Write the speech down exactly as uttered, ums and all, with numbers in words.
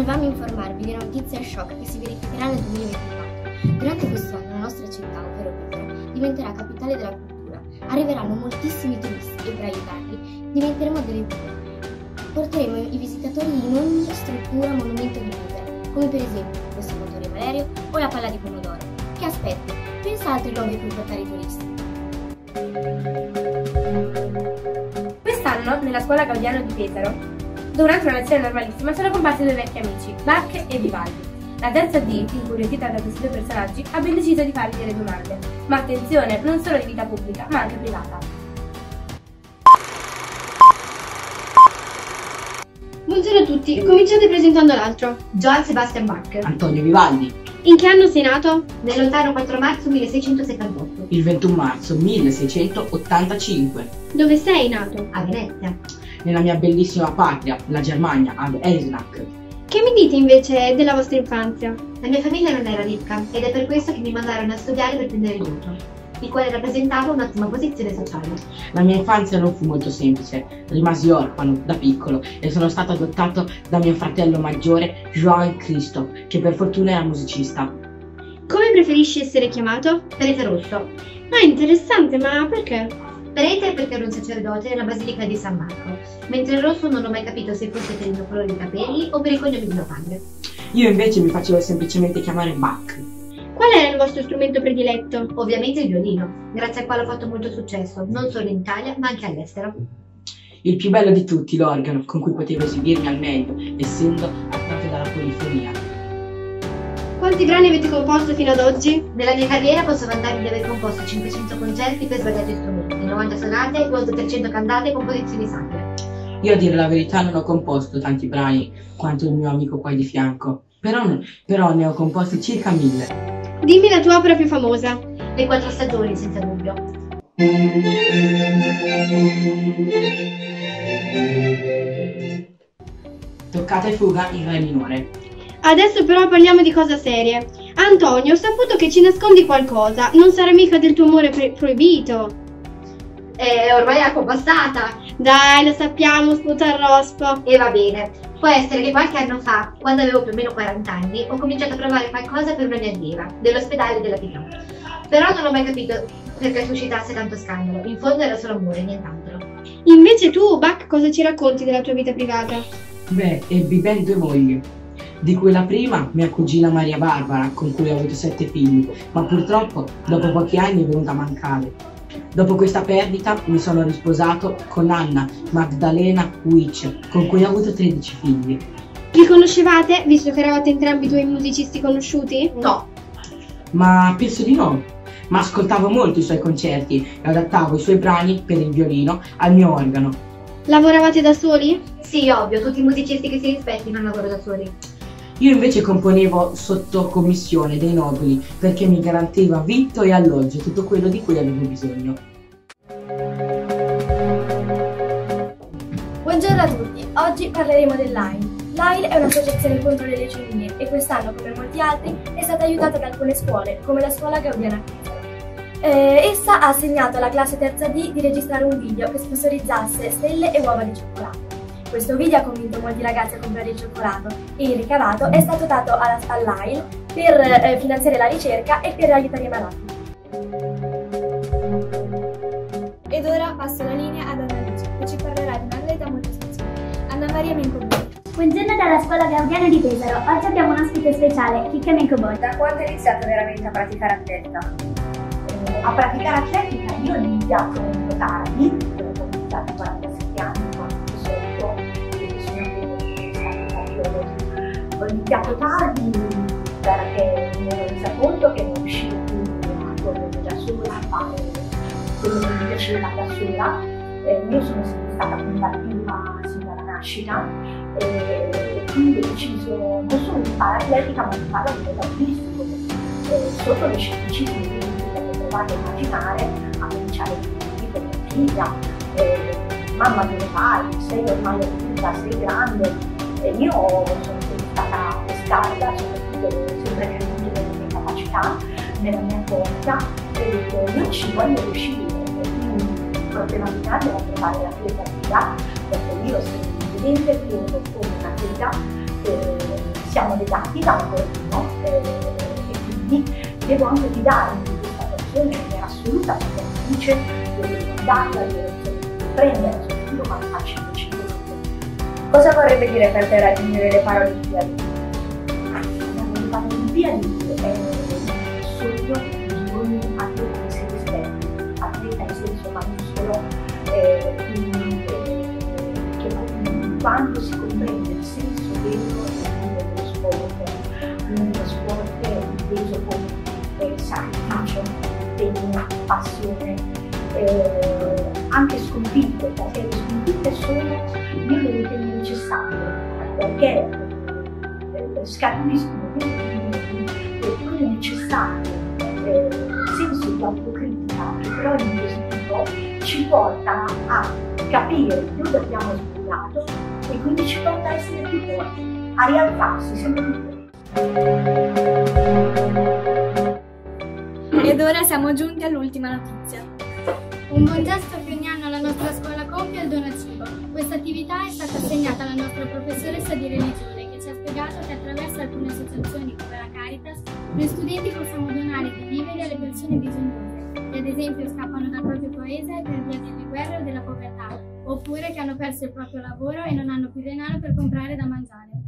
volevamo informarvi di una notizia shock che si verificherà nel duemilaventiquattro. Durante quest'anno la nostra città, ovvero Pesaro, diventerà capitale della cultura. Arriveranno moltissimi turisti e per aiutarli diventeremo delle guide. Porteremo i visitatori in ogni struttura monumento di Pesaro, come per esempio questo motore Valerio o la palla di pomodoro. Che aspetti? Pensa a altri luoghi per portare i turisti. Quest'anno, nella scuola Gaudiano di Pesaro, durante una lezione normalissima sono comparsi due vecchi amici, Bach e Vivaldi. La terza D, incuriosita da questi due personaggi, ha ben deciso di fargli delle domande. Ma attenzione, non solo di vita pubblica, ma anche privata. Buongiorno a tutti, cominciate presentando l'altro. Johann Sebastian Bach. Antonio Vivaldi. In che anno sei nato? Nel lontano quattro marzo milleseicentosettantotto. Il ventuno marzo milleseicentottantacinque. Dove sei nato? A Venezia. Nella mia bellissima patria, la Germania, ad Eisenach. Che mi dite invece della vostra infanzia? La mia famiglia non era ricca ed è per questo che mi mandarono a studiare per prendere il voto, il quale rappresentava un'ottima posizione sociale. La mia infanzia non fu molto semplice, rimasi orfano da piccolo e sono stato adottato da mio fratello maggiore Johann Christoph, che per fortuna era musicista. Come preferisci essere chiamato? Prete Rosso. Ah, interessante, ma perché? Prete perché ero un sacerdote nella Basilica di San Marco, mentre il rosso non ho mai capito se fosse per il mio colore di capelli o per il cognome di mio padre. Io invece mi facevo semplicemente chiamare Bach. Qual era il vostro strumento prediletto? Ovviamente il violino, grazie al quale ho fatto molto successo, non solo in Italia ma anche all'estero. Il più bello di tutti, l'organo, con cui potevo esibirmi al meglio, essendo attratto dalla polifonia. Quanti brani avete composto fino ad oggi? Nella mia carriera posso vantarmi di aver composto cinquecento concerti per svariati strumenti, novanta sonate, oltre trecento cantate e composizioni sacre. Io a dire la verità non ho composto tanti brani quanto il mio amico qua di fianco, però, però ne ho composti circa mille. Dimmi la tua opera più famosa. Le quattro stagioni, senza dubbio. Toccata e fuga in re minore. Adesso però parliamo di cose serie. Antonio, ho saputo che ci nascondi qualcosa. Non sarà mica del tuo amore pro- proibito? Eh, ormai è acqua passata. Dai, lo sappiamo, sputa il rospo. E va bene. Può essere che qualche anno fa, quando avevo più o meno quaranta anni, ho cominciato a provare qualcosa per una mia allieva, dell'ospedale della P K. Però non ho mai capito perché suscitasse tanto scandalo. In fondo era solo amore, nient'altro. Invece tu, Bach, cosa ci racconti della tua vita privata? Beh, ebbi ben due mogli, di cui la prima, mia cugina Maria Barbara, con cui ho avuto sette figli, ma purtroppo dopo pochi anni è venuta a mancare. Dopo questa perdita mi sono risposato con Anna Magdalena Witch, con cui ho avuto tredici figli. Vi conoscevate, visto che eravate entrambi due musicisti conosciuti? No. Ma penso di no, ma ascoltavo molto i suoi concerti e adattavo i suoi brani per il violino al mio organo. Lavoravate da soli? Sì, ovvio, tutti i musicisti che si rispettino non lavorano da soli. Io invece componevo sotto commissione dei nobili perché mi garantiva vitto e alloggio, tutto quello di cui avevo bisogno. Buongiorno a tutti, oggi parleremo dell'A I L. L'A I L è un'associazione contro le leucemie e quest'anno, come molti altri, è stata aiutata da alcune scuole, come la scuola Gaudiana Pesaro. Eh, essa ha assegnato alla classe terza D di registrare un video che sponsorizzasse stelle e uova di cioccolato. Questo video ha convinto molti ragazzi a comprare il cioccolato e il ricavato è stato dato all'A I L per eh, finanziare la ricerca e per aiutare i malati. Ed ora passo la linea ad Anna Lucia, che ci parlerà di un'atleta molto speciale, Anna Maria Mencoboni. Buongiorno dalla scuola Gaudiana di Pesaro. Oggi abbiamo un ospite speciale, Chicca Mencoboni. Da quando hai iniziato veramente a praticare atletica? Eh, a praticare atletica io ho iniziato molto tardi, ho iniziato a quarantasette anni, quando di solito ho iniziato tardi perché mi ero resa conto che non riuscivo più a correre da sola, a fare quello che mi piaceva da sola. Eh, io sono sempre stata combattiva sin dalla nascita e quindi ho deciso non solo di fare atletica ma di fare a livello artistico. Eh, sotto le scientifici che ho provato a immaginare a cominciare con mia figlia. Eh, mamma dove vai? Sei ormai adulta, sei grande. E io sono sempre stata testarda, soprattutto sempre creduto nelle mie capacità, nella mia forza e io ci voglio riuscire. E quindi il problema di grande era trovare l'atleta via, perché io sono evidente che come un'atleta eh, siamo legati da un corpo eh, e quindi devo anche guidarmi di questa persona che è assolutamente felice, devo darla la direzione di prendere, soprattutto quando faccio il decidere. Cosa vorrebbe dire per te raggiungere le Paralimpiadi? Le Paralimpiadi è il sogno di ogni atleta che si rispetta, atleta in senso maiuscolo, eh, quindi eh, che quando si comprende il senso vero dello sport, quindi lo sport è inteso come eh, sacrificio, impegno, passione, eh, anche sconfitte, perché le sconfitte sono, io le ritengo necessarie, perché eh, scaturiscono quelle necessarie, eh, senso di autocritica che però in positivo ci porta a capire dove abbiamo sbagliato e quindi ci porta a essere più forti, a rialzarsi sempre più forti. Ed ora siamo giunti all'ultima notizia. Un buon gesto che ogni anno la nostra scuola compie è il donacibo. Questa attività è stata assegnata alla nostra professoressa di religione che ci ha spiegato che attraverso alcune associazioni come la Caritas noi studenti possiamo donare dei viveri alle persone bisognose che ad esempio scappano dal proprio paese per via delle guerre o della povertà, oppure che hanno perso il proprio lavoro e non hanno più denaro per comprare da mangiare.